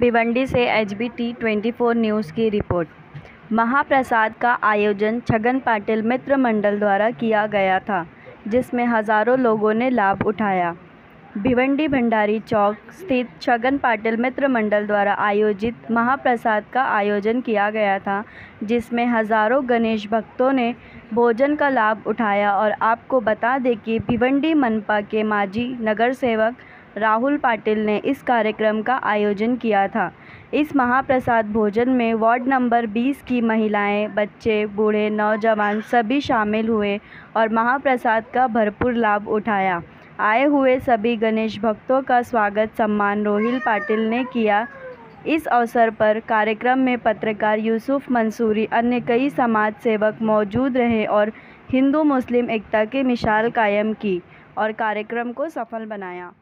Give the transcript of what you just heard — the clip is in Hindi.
भिवंडी से HBT 24 न्यूज़ की रिपोर्ट। महाप्रसाद का आयोजन छगन पाटिल मित्र मंडल द्वारा किया गया था, जिसमें हज़ारों लोगों ने लाभ उठाया। भिवंडी भंडारी चौक स्थित छगन पाटिल मित्र मंडल द्वारा आयोजित महाप्रसाद का आयोजन किया गया था, जिसमें हज़ारों गणेश भक्तों ने भोजन का लाभ उठाया। और आपको बता दें कि भिवंडी मनपा के माजी नगर सेवक राहुल पाटिल ने इस कार्यक्रम का आयोजन किया था। इस महाप्रसाद भोजन में वार्ड नंबर 20 की महिलाएं, बच्चे, बूढ़े, नौजवान सभी शामिल हुए और महाप्रसाद का भरपूर लाभ उठाया। आए हुए सभी गणेश भक्तों का स्वागत सम्मान रोहिल पाटिल ने किया। इस अवसर पर कार्यक्रम में पत्रकार यूसुफ मंसूरी, अन्य कई समाज सेवक मौजूद रहे और हिंदू मुस्लिम एकता की मिसाल कायम की और कार्यक्रम को सफल बनाया।